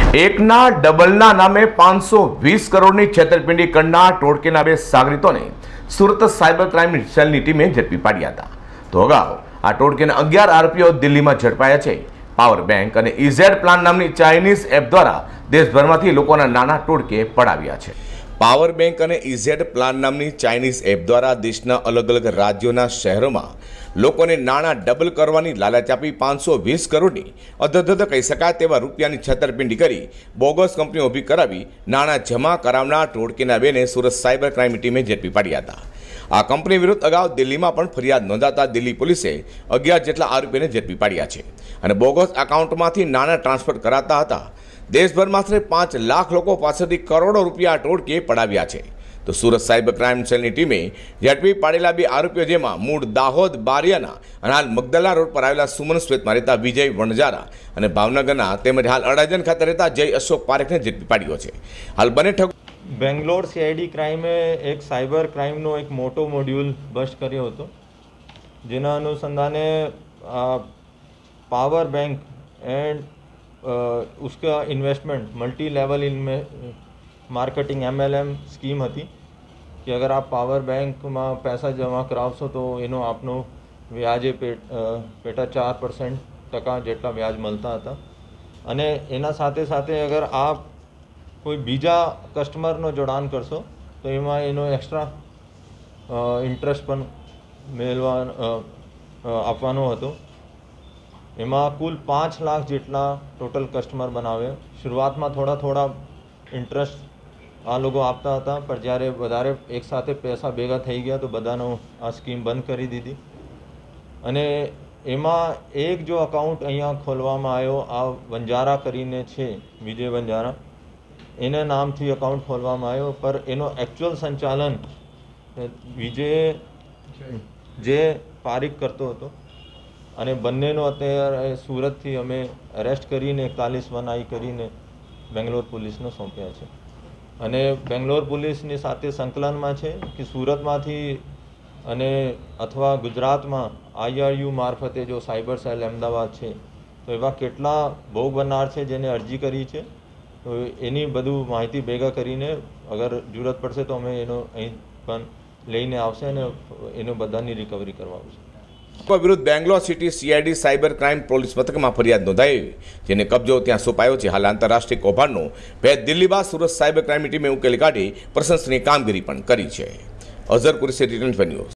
એકના ડબલના નામે 520 કરોડની છેતરપિંડી કરનાર ટોળકીના બે સાગરીતોને સુરત સાયબર ક્રાઇમ સેલની ટીમે ઝડપી પાડ્યા હતા। તો અગાઉ આ ટોળકીના 11 આરોપીઓ દિલ્હીમાં ઝડપાયા છે। પાવર બેંક અને ઇઝેડ પ્લાન નામની ચાઇનીઝ એપ દ્વારા દેશભરમાંથી લોકોના નાના ટોળકે પડાવ્યા છે। પાવર બેંક અને ઇઝેડ પ્લાન નામની ચાઇનીઝ એપ દ્વારા દેશના અલગ અલગ રાજ્યોના શહેરોમાં લોકોને નાણાં ડબલ કરવાની લાલચ આપી 520 કરોડની અધધધ કહી શકાય તેવા રૂપિયાની છેતરપિંડી કરી બોગસ કંપનીઓ ઊભી કરાવી નાણાં જમા કરાવનાર ટોળકીના બેને સુરત સાયબર ક્રાઇમ ટીમે ઝડપી પાડ્યા હતા। આ કંપની વિરુદ્ધ અગાઉ દિલ્હીમાં પણ ફરિયાદ નોંધાતા દિલ્હી પોલીસે 11 જેટલા આરોપીને ઝડપી પાડ્યા છે અને બોગસ એકાઉન્ટમાંથી નાણાં ટ્રાન્સફર કરાતા હતા। દેશભરમાંથી 5 લાખ લોકો પાસેથી કરોડો રૂપિયા ટોળકીએ પડાવ્યા છે। તો સુરત સાયબર ક્રાઇમ સેલની ટીમે ઝડપી પાડેલા બે આરોપીઓ જેમાં મૂળ દાહોદ બારિયાના અને હાલ મગદલા રોડ પર આવેલા સુમન સ્વેતમાં રહેતા વિજય વણજારા અને ભાવનગરના તેમજ હાલ અડાજણ ખાતે રહેતા જય અશોક પારેખને ઝડપી પાડ્યો છે। હાલ બંને બેંગ્લોર સીઆઈડી ક્રાઇમે એક સાયબર ક્રાઇમનો એક મોટો મોડ્યુલ બસ્ટ કર્યો હતો, જેના અનુસંધાને પાવર બેંક એન્ડ उसका investment multi level marketing MLM scheme थी कि अगर आप पावर बैंक में पैसा जमा करावशो तो एनो आपनो व्याजे पेटा 4% जेटला व्याज मलता था। अने एना साथे साथे अगर आप कोई बीजा कस्टमरनो जोड़ाण करशो तो एमां एनो एक्स्ट्रा इंटरेस्ट पण मेळवा आपवानो हतो। एमां कुल 5 लाख जेटला टोटल कस्टमर बनावे। शुरुआत में थोड़ा थोड़ा इंटरेस्ट आ लोगों आपता था, पर જ્યારે વધારે એક સાથે પૈસા ભેગા થઈ ગયા તો બધાનો આ સ્કીમ બંધ કરી દીધી। અને એમાં એક જો અકાઉન્ટ અહીંયા ખોલવામાં આવ્યો, આ વંજારા કરીને છે, વિજય વંજારા, એના નામથી અકાઉન્ટ ખોલવામાં આવ્યો, પર એનો એકચ્યુઅલ સંચાલન વિજય જે પારીખ કરતો હતો અને બંનેનો અત્યારે સુરતથી અમે અરેસ્ટ કરીને 41 બનાઈ કરીને બેંગ્લોર પોલીસને સોંપ્યા છે। અને બેંગ્લોર પોલીસની સાથે સંકલનમાં છે કે સુરતમાંથી અને અથવા ગુજરાતમાં IRU મારફતે જો સાયબર સેલ અમદાવાદ છે તો એવા કેટલા ભોગ બનનાર છે જેને અરજી કરી છે, તો એની બધું માહિતી ભેગા કરીને અગર જરૂરત પડશે તો અમે એનો અહીં પણ લઈને આવશે અને એનો બધાની રિકવરી કરવા આવશે। વિરુદ્ધ Bangalore city CID cyber crime police મથકમાં ફરિયાદ નોંધાઈ, જેને કબજો ત્યાં સોંપાયો છે। હાલ આંતરરાષ્ટ્રીય કૌભાંડનો ભેદ દિલ્હી બાદ સુરત સાયબર ક્રાઇમ ટીમે ઉકેલી કાઢી પ્રશંસનીય કામગીરી પણ કરી છે। Azhar Qureshi, return news.